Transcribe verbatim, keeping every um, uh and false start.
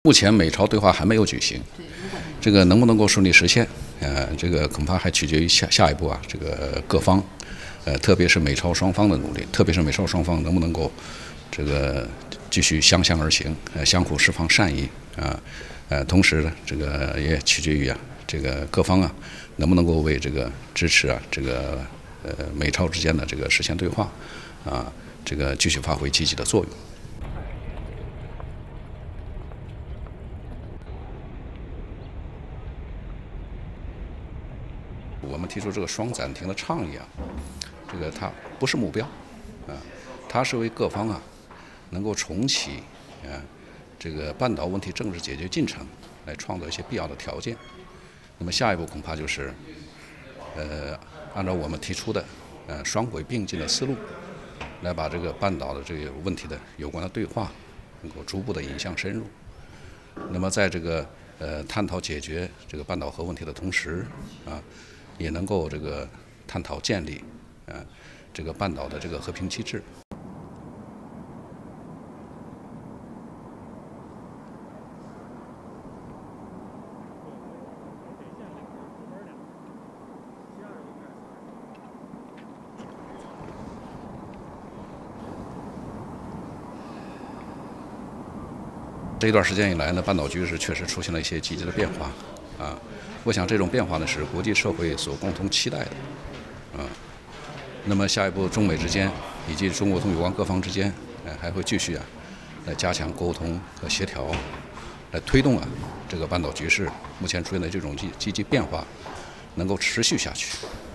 目前美朝对话还没有举行，这个能不能够顺利实现？呃，这个恐怕还取决于下下一步啊，这个各方，呃，特别是美朝双方的努力，特别是美朝双方能不能够这个继续相向而行，呃，相互释放善意啊，呃，同时呢，这个也取决于啊，这个各方啊，能不能够为这个支持啊，这个呃美朝之间的这个实现对话啊，这个继续发挥积极的作用。 我们提出这个双暂停的倡议啊，这个它不是目标，啊，它是为各方啊能够重启啊这个半岛问题政治解决进程来创造一些必要的条件。那么下一步恐怕就是，呃，按照我们提出的呃双轨并进的思路，来把这个半岛的这个问题的有关的对话能够逐步的引向深入。那么在这个呃探讨解决这个半岛核问题的同时啊。 也能够这个探讨建立，呃，这个半岛的这个和平机制。这一段时间以来呢，半岛局势确实出现了一些积极的变化，啊。 我想这种变化呢是国际社会所共同期待的，啊，那么下一步中美之间以及中国同有关各方之间，呃，还会继续啊，来加强沟通和协调，来推动啊这个半岛局势目前出现的这种积积极变化能够持续下去。